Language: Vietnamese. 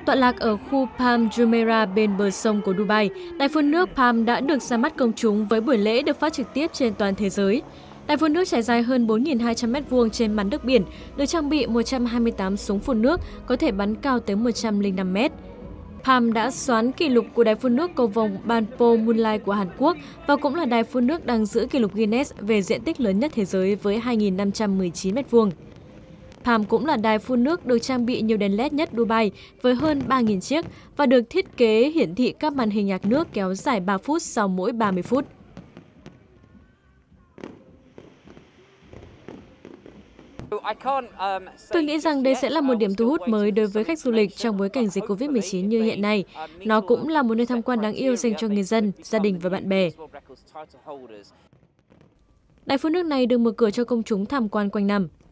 Tọa lạc ở khu Palm Jumeirah bên bờ sông của Dubai, đài phun nước Palm đã được ra mắt công chúng với buổi lễ được phát trực tiếp trên toàn thế giới. Đài phun nước trải dài hơn 4.200 m² trên mặt nước biển, được trang bị 128 súng phun nước, có thể bắn cao tới 105 m. Palm đã xoán kỷ lục của đài phun nước cầu vồng Banpo Moonlight của Hàn Quốc và cũng là đài phun nước đang giữ kỷ lục Guinness về diện tích lớn nhất thế giới với 2.519 m². Palm cũng là đài phun nước được trang bị nhiều đèn LED nhất Dubai với hơn 3.000 chiếc và được thiết kế hiển thị các màn hình nhạc nước kéo dài 3 phút sau mỗi 30 phút. Tôi nghĩ rằng đây sẽ là một điểm thu hút mới đối với khách du lịch trong bối cảnh dịch Covid-19 như hiện nay. Nó cũng là một nơi tham quan đáng yêu dành cho người dân, gia đình và bạn bè. Đài phun nước này được mở cửa cho công chúng tham quan quanh năm.